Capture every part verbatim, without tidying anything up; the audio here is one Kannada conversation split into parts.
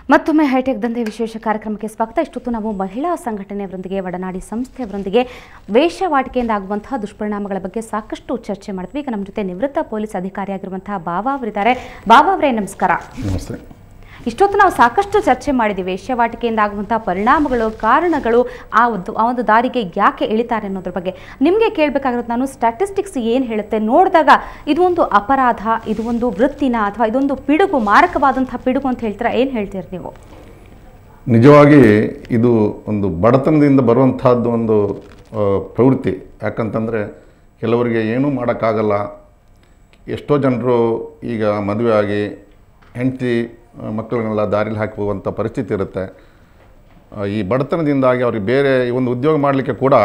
ಮತ್ತೊಮ್ಮೆ ಹೈಟೆಕ್ ದಂಧೆ ವಿಶೇಷ ಕಾರ್ಯಕ್ರಮಕ್ಕೆ ಸ್ವಾಗತ. ಇಷ್ಟೊತ್ತು ನಾವು ಮಹಿಳಾ ಸಂಘಟನೆಯವರೊಂದಿಗೆ ಒಡನಾಡಿ ಸಂಸ್ಥೆಯವರೊಂದಿಗೆ ವೇಶ್ಯಾವಾಟಿಕೆಯಿಂದ ಆಗುವಂತಹ ದುಷ್ಪರಿಣಾಮಗಳ ಬಗ್ಗೆ ಸಾಕಷ್ಟು ಚರ್ಚೆ ಮಾಡಿದ್ವಿ. ಈಗ ನಮ್ಮ ಜೊತೆ ನಿವೃತ್ತ ಪೊಲೀಸ್ ಅಧಿಕಾರಿಯಾಗಿರುವಂತಹ ಬಾವಾ ಅವರಿದ್ದಾರೆ. ಬಾವಾ ಅವರೇ ನಮಸ್ಕಾರ. ನಮಸ್ತೆ. ಇಷ್ಟೊತ್ತು ನಾವು ಸಾಕಷ್ಟು ಚರ್ಚೆ ಮಾಡಿದ್ದೀವಿ. ವೇಶ್ಯಾವಾಟಿಕೆಯಿಂದ ಆಗುವಂತಹ ಪರಿಣಾಮಗಳು, ಕಾರಣಗಳು, ಆ ಒಂದು ಆ ಒಂದು ದಾರಿಗೆ ಯಾಕೆ ಇಳಿತಾರೆ ಅನ್ನೋದ್ರ ಬಗ್ಗೆ ನಿಮಗೆ ಕೇಳಬೇಕಾಗಿರೋದು ನಾನು, ಸ್ಟ್ಯಾಟಿಸ್ಟಿಕ್ಸ್ ಏನು ಹೇಳುತ್ತೆ ನೋಡಿದಾಗ ಇದು ಒಂದು ಅಪರಾಧ, ಇದು ಒಂದು ವೃತ್ತಿನ ಅಥವಾ ಇದೊಂದು ಪಿಡುಗು, ಮಾರಕವಾದಂತಹ ಪಿಡುಗು ಅಂತ ಹೇಳ್ತೀರಾ? ಏನು ಹೇಳ್ತೀರಿ ನೀವು? ನಿಜವಾಗಿ ಇದು ಒಂದು ಬಡತನದಿಂದ ಬರುವಂತಹದ್ದು ಒಂದು ಪ್ರವೃತ್ತಿ. ಯಾಕಂತಂದರೆ ಕೆಲವರಿಗೆ ಏನೂ ಮಾಡೋಕ್ಕಾಗಲ್ಲ. ಎಷ್ಟೋ ಜನರು ಈಗ ಮದುವೆ ಆಗಿ ಹೆಂಡತಿ ಮಕ್ಕಳನ್ನೆಲ್ಲ ದಾರಿಲಿ ಹಾಕಿ ಹೋಗುವಂಥ ಪರಿಸ್ಥಿತಿ ಇರುತ್ತೆ. ಈ ಬಡತನದಿಂದಾಗಿ ಅವ್ರಿಗೆ ಬೇರೆ ಒಂದು ಉದ್ಯೋಗ ಮಾಡಲಿಕ್ಕೆ ಕೂಡ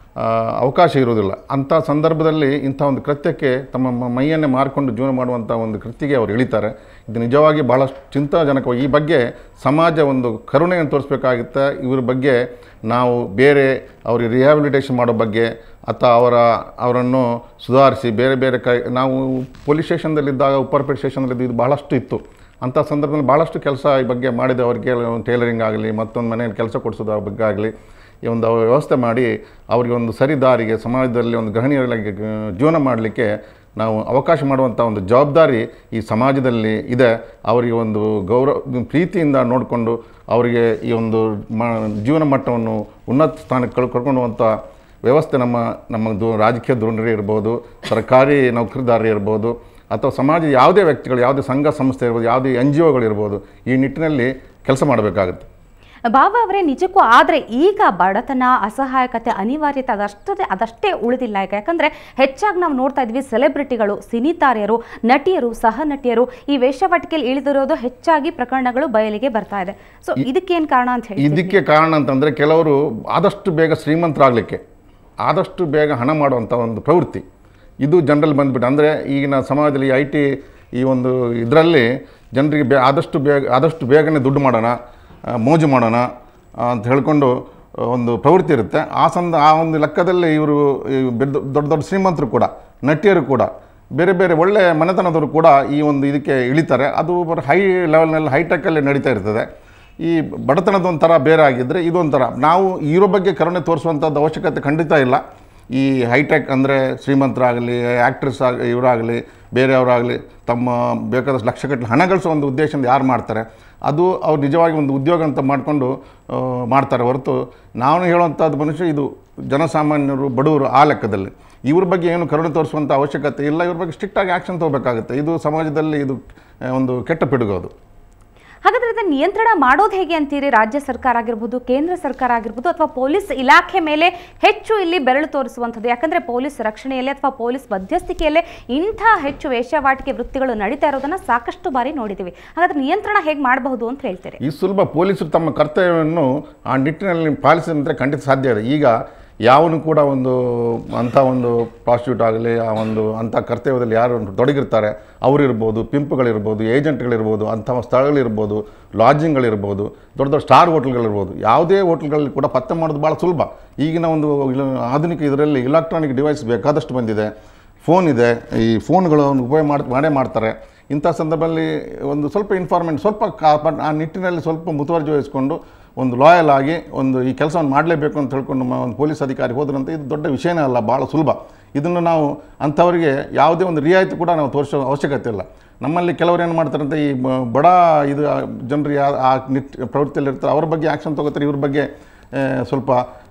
ಅವಕಾಶ ಇರೋದಿಲ್ಲ. ಅಂಥ ಸಂದರ್ಭದಲ್ಲಿ ಇಂಥ ಒಂದು ಕೃತ್ಯಕ್ಕೆ ತಮ್ಮ ಮೈಯನ್ನೇ ಮಾರಿಕೊಂಡು ಜೀವನ ಮಾಡುವಂಥ ಒಂದು ಕೃತ್ಯಕ್ಕೆ ಅವ್ರು ಇಳಿತಾರೆ. ಇದು ನಿಜವಾಗಿ ಭಾಳಷ್ಟು ಚಿಂತಾಜನಕವಾಗಿ. ಈ ಬಗ್ಗೆ ಸಮಾಜ ಒಂದು ಕರುಣೆಯನ್ನು ತೋರಿಸ್ಬೇಕಾಗುತ್ತೆ. ಇವ್ರ ಬಗ್ಗೆ ನಾವು ಬೇರೆ ಅವ್ರಿಗೆ ರಿಹ್ಯಾಬಿಲಿಟೇಷನ್ ಮಾಡೋ ಬಗ್ಗೆ ಅಥವಾ ಅವರ ಅವರನ್ನು ಸುಧಾರಿಸಿ ಬೇರೆ ಬೇರೆ ಕೈ ನಾವು ಪೊಲೀಸ್ ಸ್ಟೇಷನ್ದಲ್ಲಿದ್ದಾಗ, ಉಪ್ಪರಪೇಟೆ ಸ್ಟೇಷನ್ದಲ್ಲಿದ್ದು ಇದು ಭಾಳಷ್ಟು ಇತ್ತು. ಅಂಥ ಸಂದರ್ಭದಲ್ಲಿ ಭಾಳಷ್ಟು ಕೆಲಸ ಈ ಬಗ್ಗೆ ಮಾಡಿದ ಅವ್ರಿಗೆ ಟೇಲರಿಂಗ್ ಆಗಲಿ, ಮತ್ತೊಂದು ಮನೆಯಲ್ಲಿ ಕೆಲಸ ಕೊಡಿಸೋದ್ರ ಬಗ್ಗೆ ಆಗಲಿ ಈ ಒಂದು ವ್ಯವಸ್ಥೆ ಮಾಡಿ ಅವರಿಗೆ ಒಂದು ಸರಿ ದಾರಿಗೆ ಸಮಾಜದಲ್ಲಿ ಒಂದು ಗೃಹಿಣಿಯರಾಗಿ ಜೀವನ ಮಾಡಲಿಕ್ಕೆ ನಾವು ಅವಕಾಶ ಮಾಡುವಂಥ ಒಂದು ಜವಾಬ್ದಾರಿ ಈ ಸಮಾಜದಲ್ಲಿ ಇದೆ. ಅವರಿಗೆ ಒಂದು ಗೌರವ ಪ್ರೀತಿಯಿಂದ ನೋಡಿಕೊಂಡು ಅವರಿಗೆ ಈ ಒಂದು ಮ ಜೀವನ ಮಟ್ಟವನ್ನು ಉನ್ನತ ಸ್ಥಾನಕ್ಕೆ ಕಳ್ ಕರ್ಕೊಳ್ಳುವಂಥ ವ್ಯವಸ್ಥೆ ನಮ್ಮ ನಮ್ಮ ದು ರಾಜಕೀಯ ಧೋರಣೆ ಇರ್ಬೋದು, ಸರ್ಕಾರಿ ನೌಕರಿದಾರರು ಇರ್ಬೋದು, ಅಥವಾ ಸಮಾಜ ಯಾವುದೇ ವ್ಯಕ್ತಿಗಳು, ಯಾವುದೇ ಸಂಘ ಸಂಸ್ಥೆ ಇರ್ಬೋದು, ಯಾವುದೇ ಎನ್ ಜಿ ಒಗಳಿರ್ಬೋದು, ಈ ನಿಟ್ಟಿನಲ್ಲಿ ಕೆಲಸ ಮಾಡಬೇಕಾಗುತ್ತೆ. ಬಾಬಾ ಅವರೇ, ನಿಜಕ್ಕೂ ಆದರೆ ಈಗ ಬಡತನ, ಅಸಹಾಯಕತೆ, ಅನಿವಾರ್ಯತೆ ಅದಷ್ಟೇ ಅದಷ್ಟೇ ಉಳಿದಿಲ್ಲ. ಈಗ ಯಾಕಂದರೆ ಹೆಚ್ಚಾಗಿ ನಾವು ನೋಡ್ತಾ ಇದ್ವಿ ಸೆಲೆಬ್ರಿಟಿಗಳು, ಸಿನಿತಾರೆಯರು, ನಟಿಯರು, ಸಹ ನಟಿಯರು ಈ ವೇಶ್ಯಾವಾಟಿಕೆಯಲ್ಲಿ ಇಳಿದಿರೋದು ಹೆಚ್ಚಾಗಿ ಪ್ರಕರಣಗಳು ಬಯಲಿಗೆ ಬರ್ತಾ ಇದೆ. ಸೊ ಇದಕ್ಕೇನು ಕಾರಣ ಅಂತ ಹೇಳಿ? ಇದಕ್ಕೆ ಕಾರಣ ಅಂತಂದರೆ ಕೆಲವರು ಆದಷ್ಟು ಬೇಗ ಶ್ರೀಮಂತರಾಗಲಿಕ್ಕೆ, ಆದಷ್ಟು ಬೇಗ ಹಣ ಮಾಡುವಂಥ ಒಂದು ಪ್ರವೃತ್ತಿ ಇದು ಜನರಲ್ಲಿ ಬಂದುಬಿಟ್ಟು. ಅಂದರೆ ಈಗಿನ ಸಮಾಜದಲ್ಲಿ ಐ ಟಿ ಈ ಒಂದು ಇದರಲ್ಲಿ ಜನರಿಗೆ ಬೇ ಆದಷ್ಟು ಬೇಗ ಆದಷ್ಟು ಬೇಗನೆ ದುಡ್ಡು ಮಾಡೋಣ, ಮೋಜು ಮಾಡೋಣ ಅಂತ ಹೇಳ್ಕೊಂಡು ಒಂದು ಪ್ರವೃತ್ತಿ ಇರುತ್ತೆ. ಆ ಸಂದ ಆ ಒಂದು ಲೆಕ್ಕದಲ್ಲಿ ಇವರು ದೊಡ್ಡ ದೊಡ್ಡ ಶ್ರೀಮಂತರು ಕೂಡ, ನಟಿಯರು ಕೂಡ, ಬೇರೆ ಬೇರೆ ಒಳ್ಳೆಯ ಮನೆತನದವರು ಕೂಡ ಈ ಒಂದು ಇದಕ್ಕೆ ಇಳಿತಾರೆ. ಅದು ಹೈ ಲೆವೆಲ್ನಲ್ಲಿ ಹೈಟೆಕ್ಕಲ್ಲಿ ನಡೀತಾ ಇರ್ತದೆ. ಈ ಬಡತನದೊಂಥರ ಬೇರೆ ಆಗಿದ್ದರೆ ಇದೊಂಥರ. ನಾವು ಇರೋ ಬಗ್ಗೆ ಕರುಣೆ ತೋರಿಸುವಂಥದ್ದು ಅವಶ್ಯಕತೆ ಖಂಡಿತ ಇಲ್ಲ. ಈ ಹೈಟೆಕ್ ಅಂದರೆ ಶ್ರೀಮಂತರಾಗಲಿ, ಆ್ಯಕ್ಟ್ರೆಸ್ ಆಗ ಇವರಾಗಲಿ, ಬೇರೆಯವರಾಗಲಿ ತಮ್ಮ ಬೇಕಾದಷ್ಟು ಲಕ್ಷಗಟ್ಟಲೆ ಹಣ ಗಳಿಸೋ ಒಂದು ಉದ್ದೇಶದಿಂದ ಯಾರು ಮಾಡ್ತಾರೆ ಅದು ಅವ್ರು ನಿಜವಾಗಿ ಒಂದು ಉದ್ಯೋಗ ಅಂತ ಮಾಡಿಕೊಂಡು ಮಾಡ್ತಾರೆ ಹೊರತು ನಾವು ಹೇಳುವಂಥದ್ದು ಮನುಷ್ಯ ಇದು ಜನಸಾಮಾನ್ಯರು, ಬಡವರು ಆ ಲೆಕ್ಕದಲ್ಲಿ. ಇವ್ರ ಬಗ್ಗೆ ಏನು ಕರುಣೆ ತೋರಿಸುವಂಥ ಅವಶ್ಯಕತೆ ಇಲ್ಲ. ಇವ್ರ ಬಗ್ಗೆ ಸ್ಟ್ರಿಕ್ಟಾಗಿ ಆ್ಯಕ್ಷನ್ ತೊಗೋಬೇಕಾಗುತ್ತೆ. ಇದು ಸಮಾಜದಲ್ಲಿ ಇದು ಒಂದು ಕೆಟ್ಟ ಪಿಡುಗೋದು. ಹಾಗಾದರೆ ಇದನ್ನು ನಿಯಂತ್ರಣ ಮಾಡೋದು ಹೇಗೆ ಅಂತೀರಿ? ರಾಜ್ಯ ಸರ್ಕಾರ ಆಗಿರ್ಬೋದು, ಕೇಂದ್ರ ಸರ್ಕಾರ ಆಗಿರ್ಬೋದು, ಅಥವಾ ಪೊಲೀಸ್ ಇಲಾಖೆ ಮೇಲೆ ಹೆಚ್ಚು ಇಲ್ಲಿ ಬೆರಳು ತೋರಿಸುವಂಥದ್ದು? ಯಾಕಂದರೆ ಪೊಲೀಸ್ ರಕ್ಷಣೆಯಲ್ಲಿ ಅಥವಾ ಪೊಲೀಸ್ ಮಧ್ಯಸ್ಥಿಕೆಯಲ್ಲೇ ಇಂಥ ಹೆಚ್ಚು ವೇಶ್ಯಾವಾಟಿಕೆ ವೃತ್ತಿಗಳು ನಡೀತಾ ಇರೋದನ್ನು ಸಾಕಷ್ಟು ಬಾರಿ ನೋಡಿದ್ದೀವಿ. ಹಾಗಾದರೆ ನಿಯಂತ್ರಣ ಹೇಗೆ ಮಾಡಬಹುದು ಅಂತ ಹೇಳ್ತೀರಿ? ಈ ಸುಲಭ ಪೊಲೀಸರು ತಮ್ಮ ಕರ್ತವ್ಯವನ್ನು ಆ ನಿಟ್ಟಿನಲ್ಲಿ ಪಾಲಿಸಿದಂತೆ ಖಂಡಿತ ಸಾಧ್ಯ ಇದೆ. ಈಗ ಯಾವನು ಕೂಡ ಒಂದು ಅಂಥ ಒಂದು ಪ್ರಾಸ್ಟಿಟ್ಯೂಟ್ ಆಗಲಿ, ಆ ಒಂದು ಅಂಥ ಕರ್ತವ್ಯದಲ್ಲಿ ಯಾರು ತೊಡಗಿರ್ತಾರೆ ಅವರಿರ್ಬೋದು, ಪಿಂಪ್ಗಳಿರ್ಬೋದು, ಏಜೆಂಟ್ಗಳಿರ್ಬೋದು, ಅಂಥ ಸ್ಥಳಗಳಿರ್ಬೋದು, ಲಾಡ್ಜಿಂಗ್ಗಳಿರ್ಬೋದು, ದೊಡ್ಡ ದೊಡ್ಡ ಸ್ಟಾರ್ ಹೋಟೆಲ್ಗಳಿರ್ಬೋದು, ಯಾವುದೇ ಹೋಟೆಲ್ಗಳಲ್ಲಿ ಕೂಡ ಪತ್ತೆ ಮಾಡೋದು ಭಾಳ ಸುಲಭ. ಈಗಿನ ಒಂದು ಆಧುನಿಕ ಇದರಲ್ಲಿ ಇಲೆಕ್ಟ್ರಾನಿಕ್ ಡಿವೈಸ್ ಬೇಕಾದಷ್ಟು ಬಂದಿದೆ, ಫೋನ್ ಇದೆ. ಈ ಫೋನ್ಗಳನ್ನು ಉಪಯೋಗ ಮಾಡಿ ಮಾಡೇ ಮಾಡ್ತಾರೆ. ಇಂಥ ಸಂದರ್ಭದಲ್ಲಿ ಒಂದು ಸ್ವಲ್ಪ ಇನ್ಫಾರ್ಮೆಂಟ್ ಸ್ವಲ್ಪ ಆ ನಿಟ್ಟಿನಲ್ಲಿ ಸ್ವಲ್ಪ ಮುತುವರ್ಜಿ ವಹಿಸ್ಕೊಂಡು ಒಂದು ಲಾಯಲ್ ಆಗಿ ಒಂದು ಈ ಕೆಲಸವನ್ನು ಮಾಡಲೇಬೇಕು ಅಂತ ಹೇಳ್ಕೊಂಡು ಒಂದು ಪೊಲೀಸ್ ಅಧಿಕಾರಿ ಹೋದ್ರಂತೆ ಇದು ದೊಡ್ಡ ವಿಷಯನೇ ಅಲ್ಲ, ಭಾಳ ಸುಲಭ. ಇದನ್ನು ನಾವು ಅಂಥವರಿಗೆ ಯಾವುದೇ ಒಂದು ರಿಯಾಯಿತಿ ಕೂಡ ನಾವು ತೋರಿಸೋ ಅವಶ್ಯಕತೆ ಇಲ್ಲ. ನಮ್ಮಲ್ಲಿ ಕೆಲವರು ಏನು ಮಾಡ್ತಾರಂತೆ, ಈ ಬಡ ಇದು ಜನರು ಯಾ ಆ ನಿಟ್ ಪ್ರವೃತ್ತಿಯಲ್ಲಿರ್ತಾರೆ ಅವ್ರ ಬಗ್ಗೆ ಆ್ಯಕ್ಷನ್ ತೊಗೋತಾರೆ, ಇವ್ರ ಬಗ್ಗೆ ಸ್ವಲ್ಪ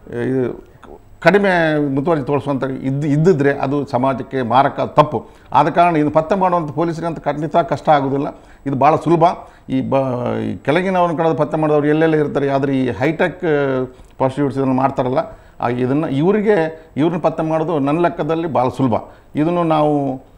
ಕಡಿಮೆ ಮುತುವರ್ಜಿ ತೋರಿಸುವಂಥ ಇದ್ದು ಇದ್ದಿದ್ರೆ ಅದು ಸಮಾಜಕ್ಕೆ ಮಾರಕ, ತಪ್ಪು. ಆದ ಕಾರಣ ಇದು ಪತ್ತೆ ಮಾಡುವಂಥ ಪೊಲೀಸರಿಗೆ ಅಂತ ಖಂಡಿತ ಕಷ್ಟ ಆಗೋದಿಲ್ಲ. ಇದು ಭಾಳ ಸುಲಭ. ಈ ಬ ಈ ಕೆಳಗಿನವ್ರನ್ನ ಕಡೆ ಪತ್ತೆ ಮಾಡಿದವ್ರು ಎಲ್ಲೆಲ್ಲ ಇರ್ತಾರೆ. ಆದರೆ ಈ ಹೈಟೆಕ್ ಪ್ರಾಸ್ಟಿಟ್ಯೂಟ್ಸ್ ಇದನ್ನು ಮಾಡ್ತಾರಲ್ಲ, ಇದನ್ನು ಇವರಿಗೆ ಇವ್ರನ್ನ ಪತ್ತೆ ಮಾಡೋದು ನನ್ನ ಲೆಕ್ಕದಲ್ಲಿ ಭಾಳ ಸುಲಭ. ಇದನ್ನು ನಾವು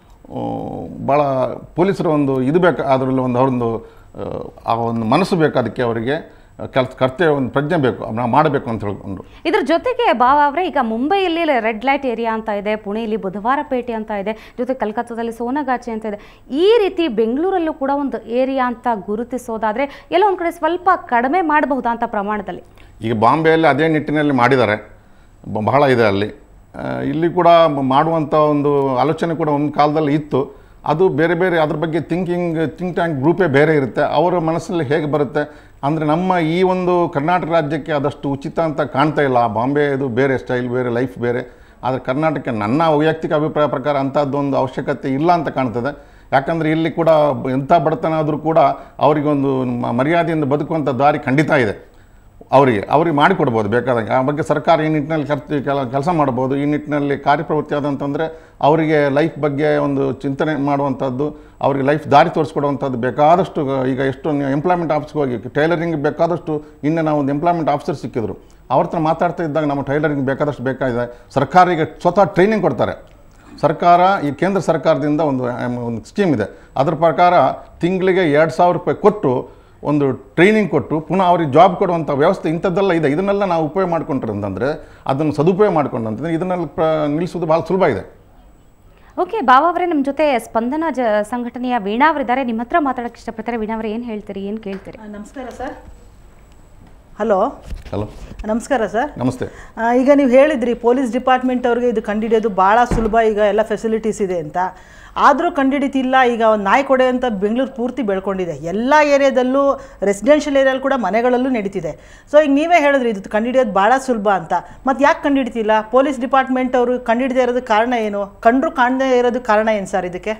ಭಾಳ ಪೊಲೀಸರ ಒಂದು ಇದು ಬೇಕು, ಅದರಲ್ಲಿ ಒಂದು ಅವ್ರೊಂದು ಆ ಒಂದು ಮನಸ್ಸು ಬೇಕು, ಅದಕ್ಕೆ ಅವರಿಗೆ ಕೆಲಸ ಕರ್ತವ್ಯ ಒಂದು ಪ್ರಜ್ಞೆ ಬೇಕು, ನಾವು ಮಾಡಬೇಕು ಅಂತ ಹೇಳ್ಕೊಂಡು. ಇದ್ರ ಜೊತೆಗೆ ಬಾವ ಅವರೇ, ಈಗ ಮುಂಬೈಯಲ್ಲಿ ರೆಡ್ ಲೈಟ್ ಏರಿಯಾ ಅಂತ ಇದೆ, ಪುಣೆಯಲ್ಲಿ ಬುಧವಾರ ಪೇಟೆ ಅಂತ ಇದೆ, ಜೊತೆ ಕಲ್ಕತ್ತಾದಲ್ಲಿ ಸೋನಗಾಚಿ ಅಂತ ಇದೆ. ಈ ರೀತಿ ಬೆಂಗಳೂರಲ್ಲೂ ಕೂಡ ಒಂದು ಏರಿಯಾ ಅಂತ ಗುರುತಿಸೋದಾದರೆ ಎಲ್ಲ ಒಂದು ಕಡೆ ಸ್ವಲ್ಪ ಕಡಿಮೆ ಮಾಡಬಹುದಾ ಅಂತ ಪ್ರಮಾಣದಲ್ಲಿ? ಈಗ ಬಾಂಬೆಯಲ್ಲಿ ಅದೇ ನಿಟ್ಟಿನಲ್ಲಿ ಮಾಡಿದ್ದಾರೆ, ಬಹಳ ಇದೆ ಅಲ್ಲಿ. ಇಲ್ಲಿ ಕೂಡ ಮಾಡುವಂಥ ಒಂದು ಆಲೋಚನೆ ಕೂಡ ಒಂದು ಕಾಲದಲ್ಲಿ ಇತ್ತು. ಅದು ಬೇರೆ ಬೇರೆ ಅದ್ರ ಬಗ್ಗೆ ಥಿಂಕಿಂಗ್ ಥಿಂಕ್ ಟ್ಯಾಂಕ್ ಗ್ರೂಪೇ ಬೇರೆ ಇರುತ್ತೆ. ಅವರ ಮನಸ್ಸಲ್ಲಿ ಹೇಗೆ ಬರುತ್ತೆ ಅಂದರೆ ನಮ್ಮ ಈ ಒಂದು ಕರ್ನಾಟಕ ರಾಜ್ಯಕ್ಕೆ ಅದಷ್ಟು ಉಚಿತ ಅಂತ ಕಾಣ್ತಾ ಇಲ್ಲ. ಬಾಂಬೆ ಇದು ಬೇರೆ ಸ್ಟೈಲ್ ಬೇರೆ ಲೈಫ್ ಬೇರೆ. ಆದರೆ ಕರ್ನಾಟಕ ನನ್ನ ವೈಯಕ್ತಿಕ ಅಭಿಪ್ರಾಯ ಪ್ರಕಾರ ಅಂಥದ್ದೊಂದು ಅವಶ್ಯಕತೆ ಇಲ್ಲ ಅಂತ ಕಾಣ್ತದೆ. ಯಾಕಂದರೆ ಇಲ್ಲಿ ಕೂಡ ಎಂಥ ಬಡತನ ಆದರೂ ಕೂಡ ಅವರಿಗೊಂದು ಮರ್ಯಾದೆಯಿಂದ ಬದುಕುವಂಥ ದಾರಿ ಖಂಡಿತ ಇದೆ. ಅವರಿಗೆ ಅವ್ರಿಗೆ ಮಾಡಿಕೊಡ್ಬೋದು ಬೇಕಾದಂಗೆ. ಆ ಬಗ್ಗೆ ಸರ್ಕಾರ ಈ ನಿಟ್ಟಿನಲ್ಲಿ ಖರ್ಚು ಕೆಲ ಕೆಲಸ ಮಾಡ್ಬೋದು. ಈ ನಿಟ್ಟಿನಲ್ಲಿ ಕಾರ್ಯಪ್ರವೃತ್ತಿ ಆದಂತಂದರೆ ಅವರಿಗೆ ಲೈಫ್ ಬಗ್ಗೆ ಒಂದು ಚಿಂತನೆ ಮಾಡುವಂಥದ್ದು, ಅವರಿಗೆ ಲೈಫ್ ದಾರಿ ತೋರಿಸ್ಕೊಡುವಂಥದ್ದು ಬೇಕಾದಷ್ಟು. ಈಗ ಎಷ್ಟು ನೀವು ಎಂಪ್ಲಾಯ್ಮೆಂಟ್ ಆಫೀಸ್ಗೆ ಹೋಗಿ ಟೈಲರಿಂಗ್ ಬೇಕಾದಷ್ಟು, ಇನ್ನು ನಾವು ಒಂದು ಎಂಪ್ಲಾಯ್ಮೆಂಟ್ ಆಫೀಸರ್ ಸಿಕ್ಕಿದ್ರು ಅವ್ರ ಹತ್ರ ಮಾತಾಡ್ತಾ ಇದ್ದಾಗ ನಮ್ಮ ಟೈಲರಿಂಗ್ ಬೇಕಾದಷ್ಟು ಬೇಕಾಗಿದೆ. ಸರ್ಕಾರ ಈಗ ಸ್ವತಃ ಟ್ರೈನಿಂಗ್ ಕೊಡ್ತಾರೆ. ಸರ್ಕಾರ ಈ ಕೇಂದ್ರ ಸರ್ಕಾರದಿಂದ ಒಂದು ಒಂದು ಸ್ಕೀಮ್ ಇದೆ. ಅದರ ಪ್ರಕಾರ ತಿಂಗಳಿಗೆ ಎರಡು ಸಾವಿರ ರೂಪಾಯಿ ಕೊಟ್ಟು ಒಂದು ಟ್ರೈನಿಂಗ್ ಕೊಟ್ಟು ಪುನಃ ಅವ್ರಿಗೆ ಜಾಬ್ ಕೊಡುವಂಥ ವ್ಯವಸ್ಥೆ ಇಂಥದ್ದೆಲ್ಲ ಇದೆ. ಇದನ್ನೆಲ್ಲ ನಾವು ಉಪಯೋಗ ಮಾಡ್ಕೊಂಡ್ರೆ ಅಂತಂದರೆ, ಅದನ್ನು ಸದುಪಯೋಗ ಮಾಡ್ಕೊಂಡಂತಂದರೆ ಇದನ್ನೆಲ್ಲ ಪ್ರ ನಿಲ್ಲಿಸೋದು ಭಾಳ ಸುಲಭ ಇದೆ. ಓಕೆ, ಬಾವ ಅವರೇ, ನಮ್ಮ ಜೊತೆ ಸ್ಪಂದನ ಜ ಸಂಘಟನೆಯ ವೀಣಾ ಅವರಿದ್ದಾರೆ. ನಿಮ್ಮ ಹತ್ರ ಮಾತಾಡೋಕ್ಕೆ ಇಷ್ಟಪಡ್ತಾರೆ. ವೀಣಾ ಅವರೇ, ಏನು ಹೇಳ್ತೀರಿ, ಏನು ಕೇಳ್ತೀರಿ? ನಮಸ್ಕಾರ ಸರ್. ಹಲೋ ಹಲೋ ನಮಸ್ಕಾರ ಸರ್. ನಮಸ್ತೆ. ಈಗ ನೀವು ಹೇಳಿದ್ರಿ ಪೊಲೀಸ್ ಡಿಪಾರ್ಟ್ಮೆಂಟ್ ಅವ್ರಿಗೆ ಇದು ಕಂಡುಹಿಡಿಯೋದು ಭಾಳ ಸುಲಭ, ಈಗ ಎಲ್ಲ ಫೆಸಿಲಿಟೀಸ್ ಇದೆ ಅಂತ. ಆದರೂ ಕಂಡುಹಿಡಿತಿಲ್ಲ. ಈಗ ಒಂದು ನಾಯಿ ಕೊಡೆ ಅಂತ ಬೆಂಗಳೂರು ಪೂರ್ತಿ ಬೆಳ್ಕೊಂಡಿದೆ. ಎಲ್ಲ ಏರಿಯಾದಲ್ಲೂ ರೆಸಿಡೆನ್ಷಿಯಲ್ ಏರಿಯಲ್ಲಿ ಕೂಡ ಮನೆಗಳಲ್ಲೂ ನಡೀತಿದೆ. ಸೊ ಈಗ ನೀವೇ ಹೇಳಿದ್ರಿ ಇದು ಕಂಡುಹಿಡಿಯೋದು ಭಾಳ ಸುಲಭ ಅಂತ. ಮತ್ತು ಯಾಕೆ ಕಂಡುಹಿಡಿತಿಲ್ಲ? ಪೊಲೀಸ್ ಡಿಪಾರ್ಟ್ಮೆಂಟ್ ಅವರು ಕಂಡುಹಿಡದೇ ಇರೋದಕ್ಕೆ ಕಾರಣ ಏನು? ಕಂಡ್ರು ಕಾಣದೇ ಇರೋದಕ್ಕೆ ಕಾರಣ ಏನು ಸರ್ ಇದಕ್ಕೆ?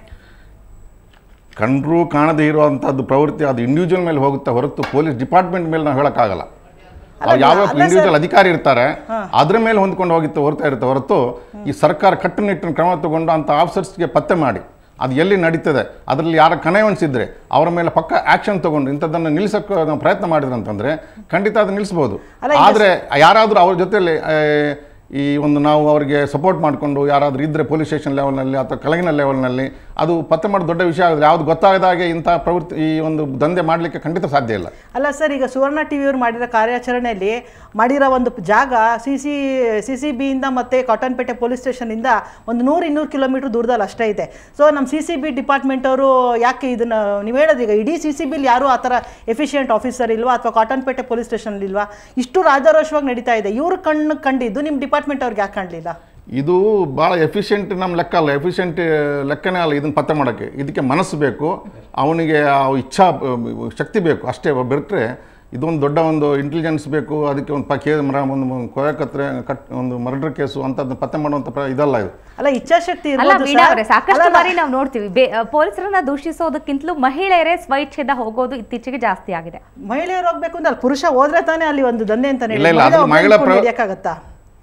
ಕಂಡ್ರು ಕಾಣದೇ ಇರುವಂಥದ್ದು ಪ್ರವೃತ್ತಿ ಅದು ಇಂಡಿವಿಜುವಲ್ ಮೇಲೆ ಹೋಗುತ್ತೆ ಹೊರತು ಪೊಲೀಸ್ ಡಿಪಾರ್ಟ್ಮೆಂಟ್ ಮೇಲೆ ನಾವು ಹೇಳೋಕ್ಕಾಗಲ್ಲ. ಯಾವ ಇಂಡಿವಿಜುವಲ್ ಅಧಿಕಾರಿ ಇರ್ತಾರೆ ಅದ್ರ ಮೇಲೆ ಹೊಂದ್ಕೊಂಡು ಹೋಗಿತ್ತು ಹೊರತಾ ಇರುತ್ತೆ ಹೊರತು ಈ ಸರ್ಕಾರ ಕಟ್ಟುನಿಟ್ಟಿನ ಕ್ರಮ ತಗೊಂಡು ಅಂಥ ಆಫೀಸರ್ಸ್ಗೆ ಪತ್ತೆ ಮಾಡಿ ಅದು ಎಲ್ಲಿ ನಡೀತದೆ, ಅದರಲ್ಲಿ ಯಾರ ಕನೆವನ್ಸಿದ್ರೆ ಅವರ ಮೇಲೆ ಪಕ್ಕ ಆ್ಯಕ್ಷನ್ ತೊಗೊಂಡು ಇಂಥದ್ದನ್ನು ನಿಲ್ಲಿಸೋಕ್ಕೆ ನಾವು ಪ್ರಯತ್ನ ಮಾಡಿದ್ರೆ ಅಂತಂದರೆ ಖಂಡಿತ ಅದು ನಿಲ್ಲಿಸ್ಬೋದು. ಆದರೆ ಯಾರಾದರೂ ಅವ್ರ ಜೊತೆಯಲ್ಲಿ ಈ ಒಂದು ನಾವು ಅವರಿಗೆ ಸಪೋರ್ಟ್ ಮಾಡಿಕೊಂಡು ಯಾರಾದರೂ ಇದ್ದರೆ ಪೊಲೀಸ್ ಸ್ಟೇಷನ್ ಲೆವೆಲ್ನಲ್ಲಿ ಅಥವಾ ಕೆಳಗಿನ ಲೆವೆಲ್ನಲ್ಲಿ ಅದು ಪತ್ತೆ ಮಾಡೋದು ದೊಡ್ಡ ವಿಷಯ ಆಗಿದೆ. ಯಾವುದು ಗೊತ್ತಾಗದಾಗೆ ಇಂಥ ಪ್ರವೃತ್ತಿ ಈ ಒಂದು ದಂಧೆ ಮಾಡಲಿಕ್ಕೆ ಖಂಡಿತ ಸಾಧ್ಯ ಇಲ್ಲ. ಅಲ್ಲ ಸರ್, ಈಗ ಸುವರ್ಣ ಟಿ ವಿಯವರು ಮಾಡಿರೋ ಕಾರ್ಯಾಚರಣೆಯಲ್ಲಿ ಮಾಡಿರೋ ಒಂದು ಜಾಗ ಸಿ ಸಿ ಸಿ ಸಿ ಬಿಯಿಂದ ಮತ್ತು ಕಾಟನ್ಪೇಟೆ ಪೊಲೀಸ್ ಸ್ಟೇಷನಿಂದ ಒಂದು ನೂರು ಇನ್ನೂರು ಕಿಲೋಮೀಟ್ರ್ ದೂರದಲ್ಲಿ ಅಷ್ಟೇ ಇದೆ. ಸೊ ನಮ್ಮ ಸಿ ಸಿ ಬಿ ಡಿಪಾರ್ಟ್ಮೆಂಟ್ ಅವರು ಯಾಕೆ ಇದನ್ನು ನೀವು ಹೇಳೋದು, ಈಗ ಇಡೀ ಸಿ ಸಿ ಬಿಲಿ ಯಾರೂ ಆ ಥರ ಎಫಿಷಿಯೆಂಟ್ ಆಫೀಸರ್ ಇಲ್ವಾ ಅಥವಾ ಕಾಟನ್ಪೇಟೆ ಪೊಲೀಸ್ ಸ್ಟೇಷನಲ್ಲಿ ಇಲ್ವಾ? ಇಷ್ಟು ರಾಜಾರೋಷವಾಗಿ ನಡೀತಾ ಇದೆ. ಇವರು ಕಣ್ಣು ಕಂಡಿದ್ದು ನಿಮ್ಮ ಡಿಪಾರ್ಟ್ಮೆಂಟ್ ಅವ್ರಿಗೆ ಯಾಕೆ ಕಾಣಲಿಲ್ಲ? ಇದು ಭಾಳ ಎಫಿಷಿಯೆಂಟ್ ನಮ್ಮ ಲೆಕ್ಕ ಅಲ್ಲ, ಎಫಿಷಿಯೆಂಟ್ ಲೆಕ್ಕನೇ ಅಲ್ಲ ಇದನ್ನು ಪತ್ತೆ ಮಾಡೋಕ್ಕೆ. ಇದಕ್ಕೆ ಮನಸ್ಸು ಬೇಕು, ಅವನಿಗೆ ಇಚ್ಛಾ ಶಕ್ತಿ ಬೇಕು ಅಷ್ಟೇ. ಬಿಟ್ಟರೆ ಇದೊಂದು ದೊಡ್ಡ ಒಂದು ಇಂಟೆಲಿಜೆನ್ಸ್ ಬೇಕು. ಅದಕ್ಕೆ ಒಂದು ಪ ಕೇ ಮರ ಒಂದು ಕೊಯಕತ್ರೆ ಕಟ್ ಒಂದು ಮರ್ಡರ್ ಕೇಸು ಅಂಥದ್ದು ಪತ್ತೆ ಮಾಡುವಂಥ ಇದಲ್ಲ ಇದು. ಅಲ್ಲ, ಇಚ್ಛಾಶಕ್ತಿ ಸಾಕಷ್ಟು ಬಾರಿ ನಾವು ನೋಡ್ತೀವಿ ಪೊಲೀಸರನ್ನ ದೂಷಿಸೋದಕ್ಕಿಂತಲೂ ಮಹಿಳೆಯರೇ ಸ್ವಇಚ್ಛೆದ ಹೋಗೋದು ಇತ್ತೀಚೆಗೆ ಜಾಸ್ತಿ ಆಗಿದೆ. ಮಹಿಳೆಯರು ಹೋಗ್ಬೇಕು ಅಂತ ಪುರುಷ ಹೋದ್ರೆ ತಾನೇ ಅಲ್ಲಿ ಒಂದು ದಂಧೆ ಅಂತ ಮಹಿಳಾ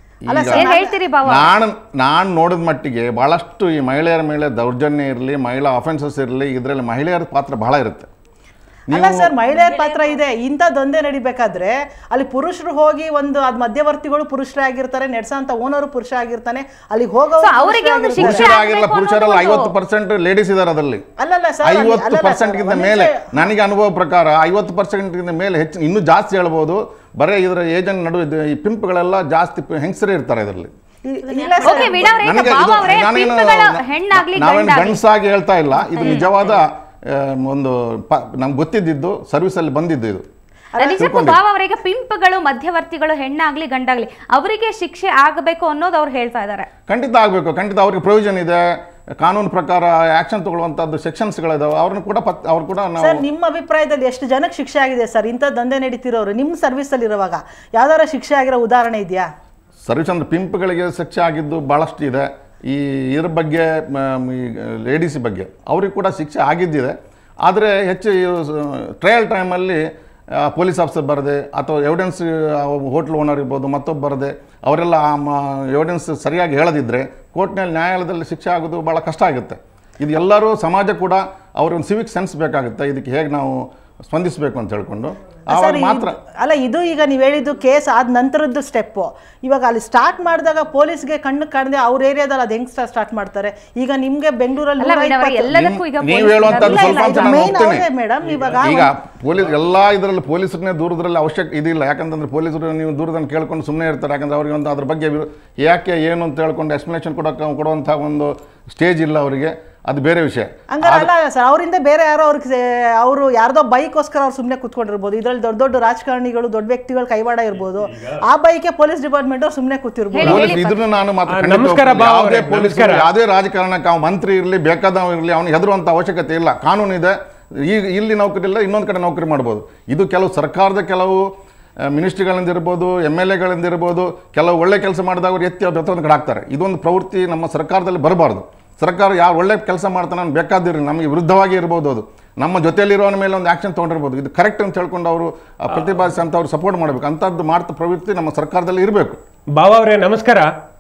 ನಾನು ನಾನು ನೋಡಿದ ಮಟ್ಟಿಗೆ ಭಾಳಷ್ಟು ಈ ಮಹಿಳೆಯರ ಮೇಲೆ ದೌರ್ಜನ್ಯ ಇರಲಿ, ಮಹಿಳಾ ಅಫೆನ್ಸಸ್ ಇರಲಿ, ಇದರಲ್ಲಿ ಮಹಿಳೆಯರ ಪಾತ್ರ ಬಹಳ ಇರುತ್ತೆ. ಅಲ್ಲ ಸರ್, ಮಹಿಳೆಯರ ಪಾತ್ರ ಇದೆ. ಇಂಥ ದಂಧೆ ನಡಿಬೇಕಾದ್ರೆ ಅಲ್ಲಿ ಪುರುಷರು ಹೋಗಿ ಒಂದು ಅದ್ ಮಧ್ಯವರ್ತಿಗಳು ಪುರುಷರೇ ಆಗಿರ್ತಾರೆ, ನೆಡ್ಸಂತ ಓನರು ಪುರುಷ ಆಗಿರ್ತಾನೆ, ಅಲ್ಲಿಗೆ ಹೋಗೋ ಪುರುಷರಾಗಿಲ್ಲ. ಪುರುಷರಲ್ಲಿ ಐವತ್ತು ಪರ್ಸೆಂಟ್ ಲೇಡೀಸ್ ಇದಾರೆ ಅದರಲ್ಲಿ. ಐವತ್ತು ಪರ್ಸೆಂಟ್ ಗಿಂತ ಮೇಲೆ ನನಗೆ ಅನುಭವ ಪ್ರಕಾರ ಐವತ್ತು ಪರ್ಸೆಂಟ್ ಗಿಂತ ಮೇಲೆ ಹೆಚ್ಚು, ಇನ್ನೂ ಜಾಸ್ತಿ ಹೇಳ್ಬೋದು. ಬರೀ ಇದರ ಏಜೆಂಟ್ ನಡುವೆ ಈ ಪಿಂಪ್ಗಳೆಲ್ಲ ಜಾಸ್ತಿ ಹೆಂಗಸರೇ ಇರ್ತಾರೆ ಇದರಲ್ಲಿ. ನಾವೇನು ಗಂಡಸಾಗಿ ಹೇಳ್ತಾ ಇಲ್ಲ, ಇದು ನಿಜವಾದ ಒಂದು ನಮ್ಗೆ ಗೊತ್ತಿದ್ದು ಸರ್ವಿಸಲ್ಲಿ ಬಂದಿದ್ದು ಇದು. ಅವರಿಗೆ ಪಿಂಪ್ಗಳು ಮಧ್ಯವರ್ತಿಗಳು ಹೆಣ್ಣಾಗ್ಲಿ ಗಂಡಾಗ್ಲಿ ಅವರಿಗೆ ಶಿಕ್ಷೆ ಆಗಬೇಕು ಅನ್ನೋದು ಅವ್ರು ಹೇಳ್ತಾ ಇದ್ದಾರೆ. ಖಂಡಿತ ಆಗಬೇಕು, ಖಂಡಿತ ಅವ್ರಿಗೆ ಪ್ರೊವಿಷನ್ ಇದೆ, ಕಾನೂನು ಪ್ರಕಾರ ಆಕ್ಷನ್ ತಗೊಳ್ಳುವಂತದ್ದು ಸೆಕ್ಷನ್ಸ್ಗಳಿದಾವೆ. ಅವ್ರನ್ನ ಕೂಡ ಅವ್ರು ಕೂಡ ಸರ್, ನಿಮ್ಮ ಅಭಿಪ್ರಾಯದಲ್ಲಿ ಎಷ್ಟು ಜನಕ್ಕೆ ಶಿಕ್ಷೆ ಆಗಿದೆ ಸರ್ ಇಂಥ ದಂಧೆ ನಡೀತಿರೋರು? ನಿಮ್ಮ ಸರ್ವಿಸಲ್ಲಿ ಇರುವಾಗ ಯಾವ್ದಾರ ಶಿಕ್ಷೆ ಆಗಿರೋ ಉದಾಹರಣೆ ಇದೆಯಾ? ಸರ್ವಿಸ್ ಅಂದ್ರೆ ಪಿಂಪ್ಗಳಿಗೆ ಶಿಕ್ಷೆ ಆಗಿದ್ದು ಭಾಳಷ್ಟು ಇದೆ. ಈ ಇದ್ರ ಬಗ್ಗೆ ಲೇಡೀಸ್ ಬಗ್ಗೆ ಅವ್ರಿಗೆ ಕೂಡ ಶಿಕ್ಷೆ ಆಗಿದ್ದಿದೆ. ಆದರೆ ಹೆಚ್ಚು ಟ್ರಯಲ್ ಟೈಮಲ್ಲಿ ಪೊಲೀಸ್ ಆಫೀಸರ್ ಬರದೆ ಅಥವಾ ಎವಿಡೆನ್ಸ್ ಹೋಟ್ಲ್ ಓನರ್ ಇರ್ಬೋದು ಮತ್ತೊಬ್ಬ ಬರದೆ ಅವರೆಲ್ಲ ಎವಿಡೆನ್ಸ್ ಸರಿಯಾಗಿ ಹೇಳದಿದ್ದರೆ ಕೋರ್ಟ್ನಲ್ಲಿ ನ್ಯಾಯಾಲಯದಲ್ಲಿ ಶಿಕ್ಷೆ ಆಗೋದು ಭಾಳ ಕಷ್ಟ ಆಗುತ್ತೆ. ಇದು ಎಲ್ಲರೂ ಸಮಾಜ ಕೂಡ ಅವ್ರೊಂದು ಸಿವಿಕ್ ಸೆನ್ಸ್ ಬೇಕಾಗುತ್ತೆ, ಇದಕ್ಕೆ ಹೇಗೆ ನಾವು ಸ್ಪಂದಿಸಬೇಕು ಅಂತ ಹೇಳ್ಕೊಂಡು ಮಾತ್ರ. ಅಲ್ಲ, ಇದು ಈಗ ನೀವು ಹೇಳಿದ್ದು ಕೇಸ್ ಆದ ನಂತರದ್ದು ಸ್ಟೆಪ್ಪು. ಇವಾಗ ಅಲ್ಲಿ ಸ್ಟಾರ್ಟ್ ಮಾಡಿದಾಗ ಪೊಲೀಸ್ಗೆ ಕಣ್ಣು ಕಾಣದೆ ಅವ್ರ ಏರಿಯಾದಲ್ಲಿ ಅದು ಹೆಂಗ್ ಸ್ಟಾರ್ಟ್ ಮಾಡ್ತಾರೆ? ಈಗ ನಿಮ್ಗೆ ಬೆಂಗಳೂರಲ್ಲಿ ಮೇಡಮ್ ಇವಾಗ ಈಗ ಪೊಲೀಸ್ ಎಲ್ಲ ಇದರಲ್ಲಿ ಪೊಲೀಸರನ್ನೇ ದೂರದ್ರಲ್ಲಿ ಅವಶ್ಯಕ ಇದಿಲ್ಲ. ಯಾಕಂತಂದ್ರೆ ಪೊಲೀಸರು ನೀವು ದೂರದಲ್ಲಿ ಕೇಳ್ಕೊಂಡು ಸುಮ್ಮನೆ ಇರ್ತಾರೆ. ಯಾಕಂದ್ರೆ ಅವ್ರಿಗೆ ಒಂದು ಅದ್ರ ಬಗ್ಗೆ ಯಾಕೆ ಏನು ಅಂತ ಹೇಳ್ಕೊಂಡು ಎಕ್ಸ್ಪ್ಲನೇಷನ್ ಕೊಡೋಕೆ ಕೊಡುವಂಥ ಒಂದು ಸ್ಟೇಜ್ ಇಲ್ಲ ಅವರಿಗೆ. ಅದು ಬೇರೆ ವಿಷಯ. ಹಂಗಾರಲ್ಲ ಸರ್, ಅವರಿಂದ ಬೇರೆ ಯಾರೋ ಅವ್ರಿಗೆ ಅವರು ಯಾರ್ದೋ ಬೈಕೋಸ್ಕರ ಅವ್ರು ಸುಮ್ಮನೆ ಕೂತ್ಕೊಂಡಿರ್ಬೋದು. ಇದರಲ್ಲಿ ದೊಡ್ಡ ದೊಡ್ಡ ರಾಜಕಾರಣಿಗಳು, ದೊಡ್ಡ ವ್ಯಕ್ತಿಗಳು ಕೈವಾಡ ಇರ್ಬೋದು. ಆ ಬೈಕೆ ಪೊಲೀಸ್ ಡಿಪಾರ್ಟ್ಮೆಂಟ್ ಅವ್ರು ಸುಮ್ಮನೆ ಕೂತಿರ್ಬೋದು. ಇದನ್ನು ನಾನು ಯಾವುದೇ ರಾಜಕಾರಣಕ್ಕೆ ಮಂತ್ರಿ ಇರಲಿ, ಬೇಕಾದವ ಇರಲಿ, ಅವ್ನಿಗೆ ಹೆದರುವಂಥ ಅವಶ್ಯಕತೆ ಇಲ್ಲ. ಕಾನೂನು ಇದೆ. ಈಗ ಇಲ್ಲಿ ನೌಕರಿ ಇಲ್ಲ, ಇನ್ನೊಂದು ಕಡೆ ನೌಕರಿ ಮಾಡ್ಬೋದು. ಇದು ಕೆಲವು ಸರ್ಕಾರದ ಕೆಲವು ಮಿನಿಸ್ಟ್ರಿಗಳಿಂದಿರ್ಬೋದು, ಎಮ್ ಎಲ್ ಎಗಳಿಂದಿರ್ಬೋದು, ಕೆಲವು ಒಳ್ಳೆ ಕೆಲಸ ಮಾಡಿದವರು ಎತ್ತಿ ಅವ್ರು ಬೆತ್ತೊಂದು ಕಡೆ ಹಾಕ್ತಾರೆ. ಇದೊಂದು ಪ್ರವೃತ್ತಿ ನಮ್ಮ ಸರ್ಕಾರದಲ್ಲಿ ಬರಬಾರ್ದು. ಸರ್ಕಾರ ಯಾವ ಒಳ್ಳೆ ಕೆಲಸ ಮಾಡ್ತಾನೆ ಅವ್ನು ಬೇಕಾದಿರಿ, ನಮಗೆ ವಿರುದ್ಧವಾಗಿ ಇರ್ಬೋದು, ಅದು ನಮ್ಮ ಜೊತೆಯಲ್ಲಿರೋನ ಮೇಲೆ ಒಂದು ಆ್ಯಕ್ಷನ್ ತೊಗೊಂಡಿರ್ಬೋದು. ಇದು ಕರೆಕ್ಟ್ ಅಂತ ಹೇಳ್ಕೊಂಡು ಅವರು ಪ್ರತಿಪಾದಿಸಿ ಅಂತ ಅವ್ರು ಸಪೋರ್ಟ್ ಮಾಡಬೇಕು. ಅಂಥದ್ದು ಮಾಡ್ತಾ ಪ್ರವೃತ್ತಿ ನಮ್ಮ ಸರ್ಕಾರದಲ್ಲಿ ಇರಬೇಕು. ಬಾವ ಅವರೇ ನಮಸ್ಕಾರ,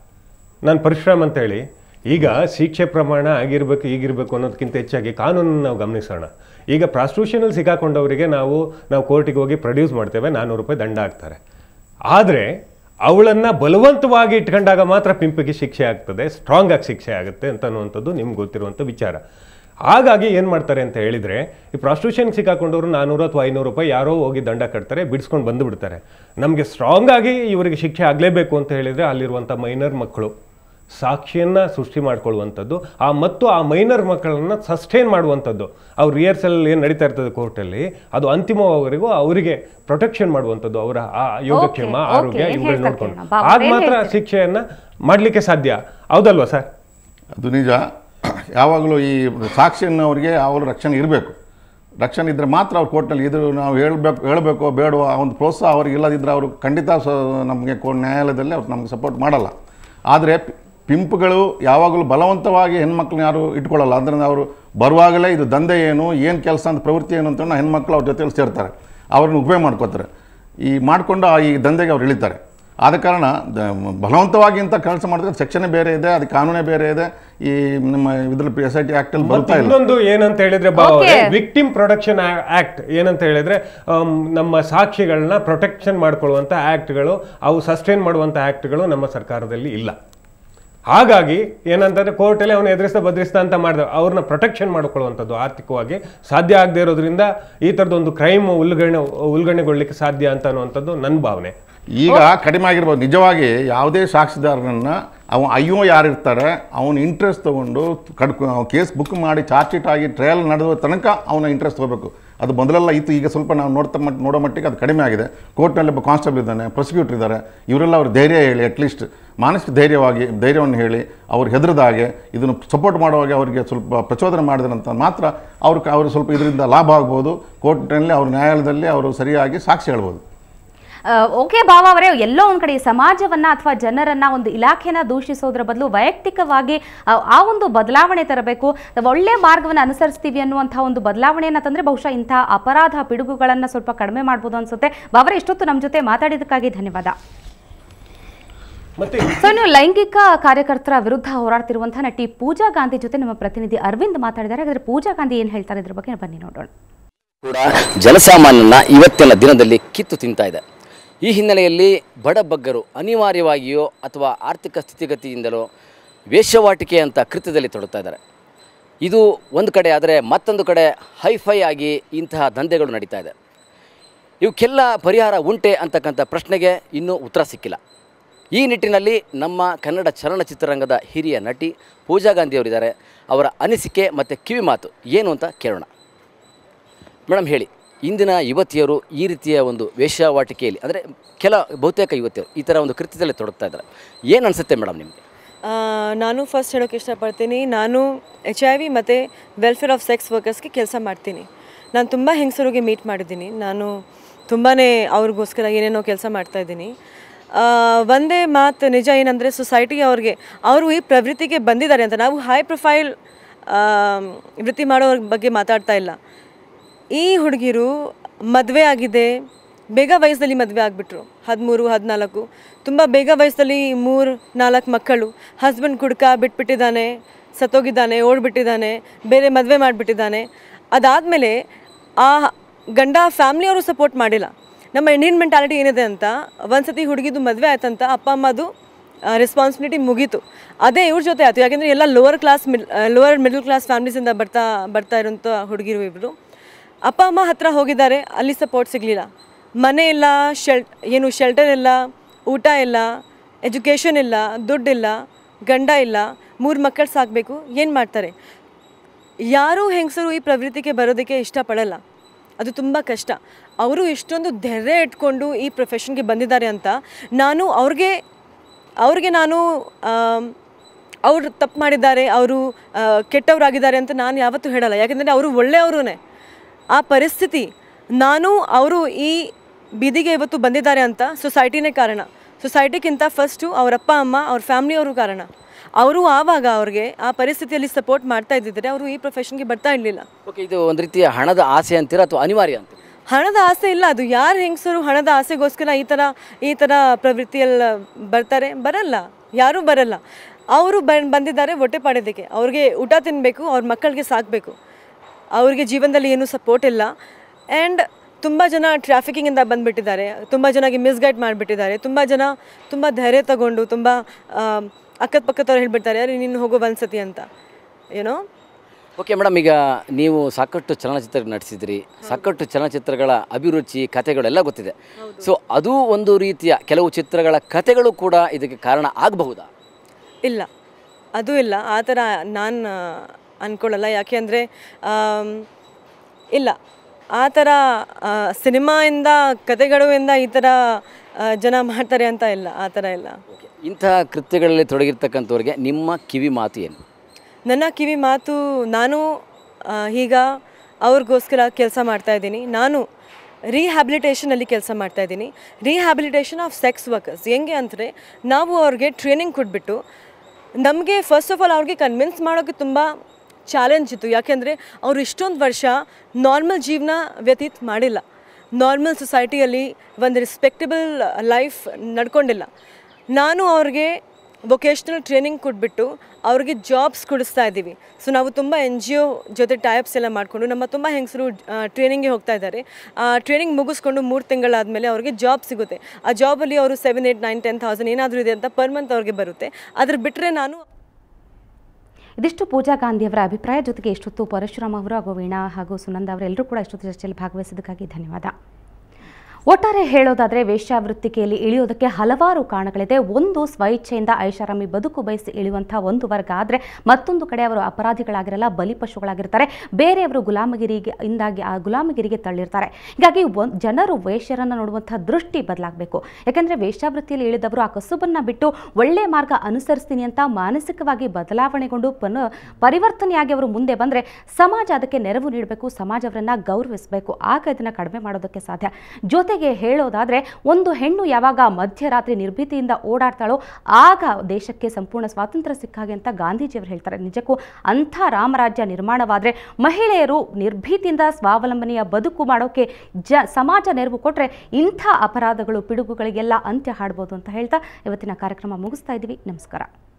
ನಾನು ಪರಶುರಾಮ್ ಅಂತೇಳಿ. ಈಗ ಶಿಕ್ಷೆ ಪ್ರಮಾಣ ಆಗಿರಬೇಕು ಈಗಿರಬೇಕು ಅನ್ನೋದಕ್ಕಿಂತ ಹೆಚ್ಚಾಗಿ ಕಾನೂನನ್ನು ನಾವು ಗಮನಿಸೋಣ. ಈಗ ಪ್ರಾಸ್ಟಿಟ್ಯೂಷನಲ್ಲಿ ಸಿಕ್ಕಾಕೊಂಡವರಿಗೆ ನಾವು ನಾವು ಕೋರ್ಟಿಗೆ ಹೋಗಿ ಪ್ರೊಡ್ಯೂಸ್ ಮಾಡ್ತೇವೆ, ನಾನ್ನೂರು ರೂಪಾಯಿ ದಂಡ ಹಾಕ್ತಾರೆ. ಆದರೆ ಅವಳನ್ನು ಬಲವಂತವಾಗಿ ಇಟ್ಕೊಂಡಾಗ ಮಾತ್ರ ಪಿಂಪಿಗೆ ಶಿಕ್ಷೆ ಆಗ್ತದೆ, ಸ್ಟ್ರಾಂಗ್ ಆಗಿ ಶಿಕ್ಷೆ ಆಗುತ್ತೆ ಅಂತ ಅನ್ನುವಂಥದ್ದು ನಿಮ್ಗೆ ಗೊತ್ತಿರುವಂಥ ವಿಚಾರ. ಹಾಗಾಗಿ ಏನು ಮಾಡ್ತಾರೆ ಅಂತ ಹೇಳಿದರೆ, ಈ ಪ್ರಾಸ್ಟಿಟ್ಯೂಷನ್ಗೆ ಸಿಕ್ಕಾಕೊಂಡವರು ನಾನ್ನೂರು ಅಥವಾ ಐನೂರು ರೂಪಾಯಿ ಯಾರೋ ಹೋಗಿ ದಂಡ ಕಟ್ತಾರೆ, ಬಿಡಿಸ್ಕೊಂಡು ಬಂದು ಬಿಡ್ತಾರೆ. ನಮಗೆ ಸ್ಟ್ರಾಂಗ್ ಆಗಿ ಇವರಿಗೆ ಶಿಕ್ಷೆ ಆಗಲೇಬೇಕು ಅಂತ ಹೇಳಿದರೆ ಅಲ್ಲಿರುವಂಥ ಮೈನರ್ ಮಕ್ಕಳು ಸಾಕ್ಷಿಯನ್ನು ಸೃಷ್ಟಿ ಮಾಡ್ಕೊಳ್ಳುವಂಥದ್ದು, ಆ ಮತ್ತು ಆ ಮೈನರ್ ಮಕ್ಕಳನ್ನು ಸಸ್ಟೈನ್ ಮಾಡುವಂಥದ್ದು, ಅವ್ರ ರಿಹರ್ಸಲ್ ಏನು ನಡೀತಾ ಇರ್ತದೆ ಕೋರ್ಟಲ್ಲಿ, ಅದು ಅಂತಿಮವರೆಗೂ ಅವರಿಗೆ ಪ್ರೊಟೆಕ್ಷನ್ ಮಾಡುವಂಥದ್ದು, ಅವರ ಆ ಯೋಗಕ್ಷೇಮ, ಆರೋಗ್ಯ ಇವುಗಳು ನೋಡ್ಕೊಂಡು ಆಗ ಮಾತ್ರ ಶಿಕ್ಷೆಯನ್ನು ಮಾಡಲಿಕ್ಕೆ ಸಾಧ್ಯ. ಹೌದಲ್ವಾ ಸರ್? ಅದು ನಿಜ. ಯಾವಾಗಲೂ ಈ ಸಾಕ್ಷಿಯನ್ನು ಅವರಿಗೆ ಯಾವಾಗಲೂ ರಕ್ಷಣೆ ಇರಬೇಕು. ರಕ್ಷಣೆ ಇದ್ದರೆ ಮಾತ್ರ ಅವ್ರು ಕೋರ್ಟ್ನಲ್ಲಿ ಇದು ನಾವು ಹೇಳಬೇಕು ಹೇಳಬೇಕೋ ಬೇಡವೋ ಆ ಒಂದು ಪ್ರೋತ್ಸಾಹ ಅವ್ರಿಗೆ ಇಲ್ಲದಿದ್ದರೆ ಅವರು ಖಂಡಿತ ಸ ನಮಗೆ ಕೋ ನ್ಯಾಯಾಲಯದಲ್ಲಿ ಅವ್ರು ನಮಗೆ ಸಪೋರ್ಟ್ ಮಾಡಲ್ಲ. ಆದರೆ ಪಿಂಪ್ಗಳು ಯಾವಾಗಲೂ ಬಲವಂತವಾಗಿ ಹೆಣ್ಮಕ್ಳನ್ನ ಯಾರು ಇಟ್ಕೊಳ್ಳಲ್ಲ. ಅದರಿಂದ ಅವರು ಬರುವಾಗಲೇ ಇದು ದಂಧೆ ಏನು, ಏನು ಕೆಲಸ ಅಂತ ಪ್ರವೃತ್ತಿ ಏನು ಅಂತ ಹೆಣ್ಮಕ್ಳು ಅವ್ರ ಜೊತೆಯಲ್ಲಿ ಸೇರ್ತಾರೆ, ಅವ್ರನ್ನ ಉಪಯೋಗ ಮಾಡ್ಕೋತಾರೆ. ಈ ಮಾಡಿಕೊಂಡು ಈ ದಂಧೆಗೆ ಅವ್ರು ಇಳಿತಾರೆ. ಆದ ಕಾರಣ ಬಲವಂತವಾಗಿ ಇಂಥ ಕೆಲಸ ಮಾಡಿದ್ರೆ ಸೆಕ್ಷನ್ ಬೇರೆ ಇದೆ, ಅದು ಕಾನೂನೇ ಬೇರೆ ಇದೆ. ಈ ನಮ್ಮ ಇದ್ರಲ್ಲಿ ಎಸ್ ಐ ಟಿ ಆಕ್ಟ್ ಅಲ್ಲಿ ಬರ್ತಾ ಇಲ್ಲ. ಇನ್ನೊಂದು ಏನಂತ ಹೇಳಿದ್ರೆ ವಿಕ್ಟಿಮ್ ಪ್ರೊಟೆಕ್ಷನ್ ಆಕ್ಟ್ ಏನಂತ ಹೇಳಿದ್ರೆ, ನಮ್ಮ ಸಾಕ್ಷಿಗಳನ್ನ ಪ್ರೊಟೆಕ್ಷನ್ ಮಾಡ್ಕೊಳ್ಳುವಂಥ ಆಕ್ಟ್ಗಳು, ಅವು ಸಸ್ಟೈನ್ ಮಾಡುವಂಥ ಆಕ್ಟ್ಗಳು ನಮ್ಮ ಸರ್ಕಾರದಲ್ಲಿ ಇಲ್ಲ. ಹಾಗಾಗಿ ಏನಂತಂದ್ರೆ ಕೋರ್ಟಲ್ಲಿ ಅವನು ಎದುರಿಸ್ತಾ ಬದರಿಸ್ತಾ ಅಂತ ಮಾಡಿದ ಅವ್ರನ್ನ ಪ್ರೊಟೆಕ್ಷನ್ ಮಾಡ್ಕೊಳ್ಳುವಂಥದ್ದು ಆರ್ಥಿಕವಾಗಿ ಸಾಧ್ಯ ಆಗದೆ ಇರೋದ್ರಿಂದ ಈ ಥರದೊಂದು ಕ್ರೈಮ್ ಉಲ್ಗಣೆ ಉಲ್ಗಣೆಗೊಳ್ಳಿಕ್ಕೆ ಸಾಧ್ಯ ಅಂತ ಅನ್ನುವಂಥದ್ದು ನನ್ನ ಭಾವನೆ. ಈಗ ಕಡಿಮೆ ಆಗಿರ್ಬೋದು. ನಿಜವಾಗಿ ಯಾವುದೇ ಸಾಕ್ಷಿದಾರನನ್ನು ಅವ ಅಯ್ಯೋ ಯಾರಿರ್ತಾರೆ ಅವನು ಇಂಟ್ರೆಸ್ಟ್ ತೊಗೊಂಡು ಕಡ್ಕೊ ಕೇಸ್ ಬುಕ್ ಮಾಡಿ ಚಾರ್ಜ್ ಶೀಟ್ ಆಗಿ ಟ್ರಯಲ್ ನಡೆದ ತನಕ ಅವನ ಇಂಟ್ರೆಸ್ಟ್ ತೊಗೋಬೇಕು. ಅದು ಮೊದಲೆಲ್ಲ ಇತ್ತು, ಈಗ ಸ್ವಲ್ಪ ನಾವು ನೋಡ್ತಾ ಮಟ್ ನೋಡೋ ಮಟ್ಟಿಗೆ ಅದು ಕಡಿಮೆ ಆಗಿದೆ. ಕೋರ್ಟ್ನಲ್ಲಿ ಒಬ್ಬ ಕಾನ್ಸ್ಟೇಬಲ್ ಇದ್ದಾನೆ, ಪ್ರಾಸಿಕ್ಯೂಟರ್ ಇದ್ದಾರೆ, ಇವರೆಲ್ಲ ಅವ್ರ ಧೈರ್ಯ ಹೇಳಿ, ಅಟ್ಲೀಸ್ಟ್ ಮಾನಸಿಕ ಧೈರ್ಯವಾಗಿ ಧೈರ್ಯವನ್ನು ಹೇಳಿ ಅವ್ರು ಹೆದರದ ಹಾಗೆ ಇದನ್ನು ಸಪೋರ್ಟ್ ಮಾಡುವಾಗ ಅವರಿಗೆ ಸ್ವಲ್ಪ ಪ್ರಚೋದನೆ ಮಾಡಿದ್ರಂತ ಮಾತ್ರ ಅವ್ರ ಅವರು ಸ್ವಲ್ಪ ಇದರಿಂದ ಲಾಭ ಆಗ್ಬೋದು. ಕೋರ್ಟ್ನಲ್ಲಿ ಅವ್ರ ನ್ಯಾಯಾಲಯದಲ್ಲಿ ಅವರು ಸರಿಯಾಗಿ ಸಾಕ್ಷಿ ಹೇಳ್ಬೋದು. ಓಕೆ ಭಾವ ಅವರೇ, ಎಲ್ಲೋ ಒಂದು ಕಡೆ ಸಮಾಜವನ್ನ ಅಥವಾ ಜನರನ್ನ ಒಂದು ಇಲಾಖೆನ ದೂಷಿಸೋದ್ರ ಬದಲು ವೈಯಕ್ತಿಕವಾಗಿ ಆ ಒಂದು ಬದಲಾವಣೆ ತರಬೇಕು, ಒಳ್ಳೆ ಮಾರ್ಗವನ್ನು ಅನುಸರಿಸ್ತೀವಿ ಅನ್ನುವಂತಹ ಒಂದು ಬದಲಾವಣೆಯನ್ನು ತಂದ್ರೆ ಬಹುಶಃ ಇಂತಹ ಅಪರಾಧ ಪಿಡುಗುಗಳನ್ನ ಸ್ವಲ್ಪ ಕಡಿಮೆ ಮಾಡ್ಬೋದು ಅನ್ಸುತ್ತೆ. ಬಾವರೇ, ಇಷ್ಟೊತ್ತು ನಮ್ಮ ಜೊತೆ ಮಾತಾಡಿದ್ದಕ್ಕಾಗಿ ಧನ್ಯವಾದ. ಸೊ ನೀವು ಲೈಂಗಿಕ ಕಾರ್ಯಕರ್ತರ ವಿರುದ್ಧ ಹೋರಾಡ್ತಿರುವಂತಹ ನಟಿ ಪೂಜಾ ಗಾಂಧಿ ಜೊತೆ ನಮ್ಮ ಪ್ರತಿನಿಧಿ ಅರವಿಂದ್ ಮಾತಾಡಿದ್ದಾರೆ. ಹಾಗಾದ್ರೆ ಪೂಜಾ ಗಾಂಧಿ ಏನ್ ಹೇಳ್ತಾರೆ ಇದ್ರ ಬಗ್ಗೆ ಬನ್ನಿ ನೋಡೋಣ. ಕೂಡ ಜನಸಾಮಾನ್ಯನ ಇವತ್ತಿನ ದಿನದಲ್ಲಿ ಕಿತ್ತು ತಿಂತಾ ಇದೆ. ಈ ಹಿನ್ನೆಲೆಯಲ್ಲಿ ಬಡಬಗ್ಗರು ಅನಿವಾರ್ಯವಾಗಿಯೋ ಅಥವಾ ಆರ್ಥಿಕ ಸ್ಥಿತಿಗತಿಯಿಂದಲೋ ವೇಶ್ಯವಾಟಿಕೆ ಅಂತ ಕೃತ್ಯದಲ್ಲಿ ತೊಡಗ್ತಾ ಇದ್ದಾರೆ. ಇದು ಒಂದು ಕಡೆ ಆದರೆ ಮತ್ತೊಂದು ಕಡೆ ಹೈಫೈ ಆಗಿ ಇಂತಹ ದಂಧೆಗಳು ನಡೀತಾ ಇದೆ. ಇವಕ್ಕೆಲ್ಲ ಪರಿಹಾರ ಉಂಟೆ ಅಂತಕ್ಕಂಥ ಪ್ರಶ್ನೆಗೆ ಇನ್ನೂ ಉತ್ತರ ಸಿಕ್ಕಿಲ್ಲ. ಈ ನಿಟ್ಟಿನಲ್ಲಿ ನಮ್ಮ ಕನ್ನಡ ಚಲನಚಿತ್ರರಂಗದ ಹಿರಿಯ ನಟಿ ಪೂಜಾ ಗಾಂಧಿಯವರಿದ್ದಾರೆ. ಅವರ ಅನಿಸಿಕೆ ಮತ್ತು ಕಿವಿ ಮಾತು ಏನು ಅಂತ ಕೇಳೋಣ. ಮೇಡಮ್ ಹೇಳಿ, ಇಂದಿನ ಯುವತಿಯರು ಈ ರೀತಿಯ ಒಂದು ವೇಶ್ಯಾವಾಟಿಕೆಯಲ್ಲಿ ಅಂದರೆ ಕೆಲ ಬಹುತೇಕ ಯುವತಿಯರು ಈ ಥರ ಒಂದು ಕೃತ್ಯದಲ್ಲಿ ತೊಡಗ್ತಾ ಇದ್ದಾರೆ, ಏನು ಅನಿಸುತ್ತೆ ಮೇಡಮ್ ನಿಮಗೆ? ನಾನು ಫಸ್ಟ್ ಹೇಳೋಕ್ಕೆ ಇಷ್ಟಪಡ್ತೀನಿ, ನಾನು ಎಚ್ ಐ ವಿ ಮತ್ತು ವೆಲ್ಫೇರ್ ಆಫ್ ಸೆಕ್ಸ್ ವರ್ಕರ್ಸ್ಗೆ ಕೆಲಸ ಮಾಡ್ತೀನಿ. ನಾನು ತುಂಬ ಹೆಂಗಸರಿಗೆ ಮೀಟ್ ಮಾಡಿದ್ದೀನಿ. ನಾನು ತುಂಬಾ ಅವ್ರಿಗೋಸ್ಕರ ಏನೇನೋ ಕೆಲಸ ಮಾಡ್ತಾಯಿದ್ದೀನಿ. ಒಂದೇ ಮಾತು ನಿಜ ಏನಂದರೆ, ಸೊಸೈಟಿಗೆ ಅವ್ರಿಗೆ ಅವರು ಈ ಪ್ರವೃತ್ತಿಗೆ ಬಂದಿದ್ದಾರೆ ಅಂತ. ನಾವು ಹೈ ಪ್ರೊಫೈಲ್ ವೃತ್ತಿ ಮಾಡೋರ ಬಗ್ಗೆ ಮಾತಾಡ್ತಾ ಇಲ್ಲ. ಈ ಹುಡುಗಿರು ಮದುವೆ ಆಗಿದೆ, ಬೇಗ ವಯಸ್ಸಲ್ಲಿ ಮದುವೆ ಆಗಿಬಿಟ್ರು, ಹದಿಮೂರು ಹದಿನಾಲ್ಕು, ತುಂಬ ಬೇಗ ವಯಸ್ಸಲ್ಲಿ ಮೂರು ನಾಲ್ಕು ಮಕ್ಕಳು. ಹಸ್ಬೆಂಡ್ ಕುಡ್ಕ ಬಿಟ್ಬಿಟ್ಟಿದ್ದಾನೆ, ಸತ್ತೋಗಿದ್ದಾನೆ, ಓಡ್ಬಿಟ್ಟಿದ್ದಾನೆ, ಬೇರೆ ಮದುವೆ ಮಾಡಿಬಿಟ್ಟಿದ್ದಾನೆ. ಅದಾದಮೇಲೆ ಆ ಗಂಡ ಫ್ಯಾಮ್ಲಿಯವರು ಸಪೋರ್ಟ್ ಮಾಡಿಲ್ಲ. ನಮ್ಮ ಇಂಡಿಯನ್ ಮೆಂಟಾಲಿಟಿ ಏನಿದೆ ಅಂತ, ಒಂದು ಸತಿ ಹುಡುಗಿದು ಮದುವೆ ಆಯ್ತಂತ ಅಪ್ಪ ಅಮ್ಮದು ರೆಸ್ಪಾನ್ಸಿಬಿಲಿಟಿ ಮುಗೀತು. ಅದೇ ಇವ್ರ ಜೊತೆ ಆಯಿತು. ಯಾಕೆಂದರೆ ಎಲ್ಲ lower class mid lower middle class ಫ್ಯಾಮ್ಲೀಸಿಂದ ಬರ್ತಾ ಬರ್ತಾ ಇರೋಂಥ ಹುಡುಗಿರು ಇವರು. ಅಪ್ಪ ಅಮ್ಮ ಹತ್ರ ಹೋಗಿದ್ದಾರೆ, ಅಲ್ಲಿ ಸಪೋರ್ಟ್ ಸಿಗಲಿಲ್ಲ. ಮನೆ ಇಲ್ಲ, ಶೆಲ್ ಏನು ಶೆಲ್ಟರ್ ಇಲ್ಲ, ಊಟ ಇಲ್ಲ, ಎಜುಕೇಷನ್ ಇಲ್ಲ, ದುಡ್ಡಿಲ್ಲ, ಗಂಡ ಇಲ್ಲ, ಮೂರು ಮಕ್ಕಳು ಸಾಕಬೇಕು. ಏನು ಮಾಡ್ತಾರೆ? ಯಾರೂ ಹೆಂಗಸರು ಈ ಪ್ರವೃತ್ತಿಗೆ ಬರೋದಕ್ಕೆ ಇಷ್ಟಪಡಲ್ಲ, ಅದು ತುಂಬ ಕಷ್ಟ. ಅವರು ಇಷ್ಟೊಂದು ಧೈರ್ಯ ಇಟ್ಕೊಂಡು ಈ ಪ್ರೊಫೆಷನ್ಗೆ ಬಂದಿದ್ದಾರೆ ಅಂತ ನಾನು ಅವ್ರಿಗೆ ಅವ್ರಿಗೆ ನಾನು ಅವರು ತಪ್ಪು ಮಾಡಿದ್ದಾರೆ, ಅವರು ಕೆಟ್ಟವರಾಗಿದ್ದಾರೆ ಅಂತ ನಾನು ಯಾವತ್ತೂ ಹೇಳಲ್ಲ. ಯಾಕೆಂದರೆ ಅವರು ಒಳ್ಳೆಯವರೂ. ಆ ಪರಿಸ್ಥಿತಿ ನಾನು ಅವರು ಈ ಬೀದಿಗೆ ಇವತ್ತು ಬಂದಿದ್ದಾರೆ ಅಂತ ಸೊಸೈಟಿನೇ ಕಾರಣ. ಸೊಸೈಟಿಗಿಂತ ಫಸ್ಟು ಅವರ ಅಪ್ಪ ಅಮ್ಮ ಅವ್ರ ಫ್ಯಾಮಿಲಿಯವರು ಕಾರಣ. ಅವರು ಆವಾಗ ಅವ್ರಿಗೆ ಆ ಪರಿಸ್ಥಿತಿಯಲ್ಲಿ ಸಪೋರ್ಟ್ ಮಾಡ್ತಾ ಇದ್ದಿದ್ದರೆ ಅವರು ಈ ಪ್ರೊಫೆಷನ್ಗೆ ಬರ್ತಾ ಇರಲಿಲ್ಲ. ಓಕೆ, ಇದು ಒಂದು ರೀತಿಯ ಹಣದ ಆಸೆ ಅಂತೀರಾ ಅಥವಾ ಅನಿವಾರ್ಯ ಅಂತ? ಹಣದ ಆಸೆ ಇಲ್ಲ. ಅದು ಯಾರು ಹೆಂಗಸರು ಹಣದ ಆಸೆಗೋಸ್ಕರ ಈ ಥರ ಈ ಥರ ಪ್ರವೃತ್ತಿಯಲ್ಲಿ ಬರ್ತಾರೆ? ಬರಲ್ಲ, ಯಾರೂ ಬರಲ್ಲ. ಅವರು ಬಂದಿದ್ದಾರೆ ಹೊಟ್ಟೆ ಪಾಡೋದಕ್ಕೆ. ಅವ್ರಿಗೆ ಊಟ ತಿನ್ನಬೇಕು, ಅವ್ರ ಮಕ್ಕಳಿಗೆ ಸಾಕಬೇಕು. ಅವ್ರಿಗೆ ಜೀವನದಲ್ಲಿ ಏನೂ ಸಪೋರ್ಟ್ ಇಲ್ಲ. ಆ್ಯಂಡ್ ತುಂಬ ಜನ ಟ್ರಾಫಿಕಿಂಗಿಂದ ಬಂದುಬಿಟ್ಟಿದ್ದಾರೆ, ತುಂಬ ಜನಕ್ಕೆ ಮಿಸ್ಗೈಡ್ ಮಾಡಿಬಿಟ್ಟಿದ್ದಾರೆ. ತುಂಬ ಜನ ತುಂಬ ಧೈರ್ಯ ತಗೊಂಡು ತುಂಬ ಅಕ್ಕಪಕ್ಕದವ್ರು ಹೇಳ್ಬಿಡ್ತಾರೆ, ಅರೆ ನೀನು ಹೋಗೋ ಒಂದ್ಸತಿ ಅಂತ, ಏನೋ. ಓಕೆ ಮೇಡಮ್, ಈಗ ನೀವು ಸಾಕಷ್ಟು ಚಲನಚಿತ್ರ ನಟಿಸಿದ್ರಿ, ಸಾಕಷ್ಟು ಚಲನಚಿತ್ರಗಳ ಅಭಿರುಚಿ ಕಥೆಗಳೆಲ್ಲ ಗೊತ್ತಿದೆ. ಸೊ ಅದು ಒಂದು ರೀತಿಯ ಕೆಲವು ಚಿತ್ರಗಳ ಕಥೆಗಳು ಕೂಡ ಇದಕ್ಕೆ ಕಾರಣ ಆಗಬಹುದಾ? ಇಲ್ಲ, ಅದು ಇಲ್ಲ, ಆ ಥರ ನಾನು ಅಂದ್ಕೊಳ್ಳಲ್ಲ. ಯಾಕೆ ಅಂದರೆ ಇಲ್ಲ, ಆ ಥರ ಸಿನಿಮಾಯಿಂದ ಕಥೆಗಳಿಂದ ಈ ಥರ ಜನ ಮಾಡ್ತಾರೆ ಅಂತ ಇಲ್ಲ, ಆ ಥರ ಇಲ್ಲ. ಇಂಥ ಕೃತ್ಯಗಳಲ್ಲಿ ತೊಡಗಿರ್ತಕ್ಕಂಥವ್ರಿಗೆ ನಿಮ್ಮ ಕಿವಿ ಮಾತು ಏನು? ನನ್ನ ಕಿವಿ ಮಾತು, ನಾನು ಈಗ ಅವ್ರಿಗೋಸ್ಕರ ಕೆಲಸ ಮಾಡ್ತಾಯಿದ್ದೀನಿ. ನಾನು ರಿಹ್ಯಾಬಿಲಿಟೇಷನಲ್ಲಿ ಕೆಲಸ ಮಾಡ್ತಾಯಿದ್ದೀನಿ. Rehabilitation of sex workers. ಹೆಂಗೆ ಅಂದರೆ ನಾವು ಅವ್ರಿಗೆ ಟ್ರೈನಿಂಗ್ ಕೊಟ್ಬಿಟ್ಟು, ನಮಗೆ ಫಸ್ಟ್ ಆಫ್ ಆಲ್ ಅವ್ರಿಗೆ ಕನ್ವಿನ್ಸ್ ಮಾಡೋಕ್ಕೆ ತುಂಬ ಚಾಲೆಂಜ್ ಇತ್ತು. ಯಾಕೆಂದರೆ ಅವರು ಇಷ್ಟೊಂದು ವರ್ಷ ನಾರ್ಮಲ್ ಜೀವನ ವ್ಯತೀತ ಮಾಡಿಲ್ಲ, ನಾರ್ಮಲ್ ಸೊಸೈಟಿಯಲ್ಲಿ ಒಂದು ರೆಸ್ಪೆಕ್ಟಬಲ್ ಲೈಫ್ ನಡ್ಕೊಂಡಿಲ್ಲ. ನಾನು ಅವ್ರಿಗೆ ವೊಕೇಶ್ನಲ್ ಟ್ರೈನಿಂಗ್ ಕೊಟ್ಬಿಟ್ಟು ಅವ್ರಿಗೆ ಜಾಬ್ಸ್ ಕೊಡಿಸ್ತಾ ಇದ್ದೀವಿ. ಸೊ ನಾವು ತುಂಬ ಎನ್ ಜಿ ಒ ಜೊತೆ ಟೈಪ್ಸ್ ಎಲ್ಲ ಮಾಡಿಕೊಂಡು ನಮ್ಮ ತುಂಬ ಹೆಂಗಸರು ಟ್ರೈನಿಂಗ್ಗೆ ಹೋಗ್ತಾ ಇದ್ದಾರೆ. ಆ ಟ್ರೈನಿಂಗ್ ಮುಗಿಸ್ಕೊಂಡು ಮೂರು ತಿಂಗಳಾದಮೇಲೆ ಅವ್ರಿಗೆ ಜಾಬ್ ಸಿಗುತ್ತೆ. ಆ ಜಾಬಲ್ಲಿ ಅವರು seven eight nine ten thousand ಏನಾದರೂ ಇದೆ ಅಂತ ಪರ್ ಮಂತ್ ಅವ್ರಿಗೆ ಬರುತ್ತೆ. ಅದ್ರ ಬಿಟ್ಟರೆ ನಾನು ಇದಿಷ್ಟು ಪೂಜಾ ಗಾಂಧಿಯವರ ಅಭಿಪ್ರಾಯ. ಜೊತೆಗೆ ಇಷ್ಟೊತ್ತು ಪರಶುರಾಮ್ ಅವರು ಹಾಗೂ ವೀಣಾ ಹಾಗೂ ಸುನಂದ ಅವರೆಲ್ಲರೂ ಕೂಡ ಇಷ್ಟೊತ್ತು ಚರ್ಚೆಯಲ್ಲಿ ಭಾಗವಹಿಸಿದ್ದಕ್ಕಾಗಿ ಧನ್ಯವಾದ. ಒಟ್ಟಾರೆ ಹೇಳೋದಾದರೆ ವೇಶ್ಯಾವೃತ್ತಿಕೆಯಲ್ಲಿ ಇಳಿಯೋದಕ್ಕೆ ಹಲವಾರು ಕಾರಣಗಳಿದೆ. ಒಂದು, ಸ್ವಇಚ್ಛೆಯಿಂದ ಐಷಾರಾಮಿ ಬದುಕು ಬಯಸಿ ಇಳಿಯುವಂಥ ಒಂದು ವರ್ಗ ಆದರೆ, ಮತ್ತೊಂದು ಕಡೆ ಅವರು ಅಪರಾಧಿಗಳಾಗಿರಲ್ಲ, ಬಲಿಪಶುಗಳಾಗಿರ್ತಾರೆ. ಬೇರೆಯವರು ಗುಲಾಮಗಿರಿಗೆ ಇಂದಾಗಿ ಆ ಗುಲಾಮಗಿರಿಗೆ ತಳ್ಳಿರ್ತಾರೆ. ಹೀಗಾಗಿ ಒಂದು ಜನರು ವೇಶ್ಯರನ್ನು ನೋಡುವಂಥ ದೃಷ್ಟಿ ಬದಲಾಗಬೇಕು. ಯಾಕೆಂದರೆ ವೇಶ್ಯಾವೃತ್ತಿಯಲ್ಲಿ ಇಳಿದವರು ಆ ಕಸುಬನ್ನು ಬಿಟ್ಟು ಒಳ್ಳೆಯ ಮಾರ್ಗ ಅನುಸರಿಸ್ತೀನಿ ಅಂತ ಮಾನಸಿಕವಾಗಿ ಬದಲಾವಣೆಗೊಂಡು ಪುನಃ ಪರಿವರ್ತನೆಯಾಗಿ ಅವರು ಮುಂದೆ ಬಂದರೆ ಸಮಾಜ ಅದಕ್ಕೆ ನೆರವು ನೀಡಬೇಕು, ಸಮಾಜ ಅವರನ್ನು ಗೌರವಿಸಬೇಕು. ಆಗ ಇದನ್ನು ಕಡಿಮೆ ಮಾಡೋದಕ್ಕೆ ಸಾಧ್ಯ. ಜೊತೆ ಜೊತೆಗೆ ಹೇಳೋದಾದರೆ, ಒಂದು ಹೆಣ್ಣು ಯಾವಾಗ ಮಧ್ಯರಾತ್ರಿ ನಿರ್ಭೀತಿಯಿಂದ ಓಡಾಡ್ತಾಳೋ ಆಗ ದೇಶಕ್ಕೆ ಸಂಪೂರ್ಣ ಸ್ವಾತಂತ್ರ್ಯ ಸಿಕ್ಕಾಗೆ ಅಂತ ಗಾಂಧೀಜಿಯವರು ಹೇಳ್ತಾರೆ. ನಿಜಕ್ಕೂ ಅಂಥ ರಾಮರಾಜ್ಯ ನಿರ್ಮಾಣವಾದರೆ ಮಹಿಳೆಯರು ನಿರ್ಭೀತಿಯಿಂದ ಸ್ವಾವಲಂಬನೆಯ ಬದುಕು ಮಾಡೋಕ್ಕೆ ಜ ಸಮಾಜ ನೆರವು ಕೊಟ್ಟರೆ ಇಂಥ ಅಪರಾಧಗಳು ಪಿಡುಗುಗಳಿಗೆಲ್ಲ ಅಂತ್ಯ ಹಾಡ್ಬೋದು ಅಂತ ಹೇಳ್ತಾ ಇವತ್ತಿನ ಕಾರ್ಯಕ್ರಮ ಮುಗಿಸ್ತಾ ಇದ್ದೀವಿ. ನಮಸ್ಕಾರ.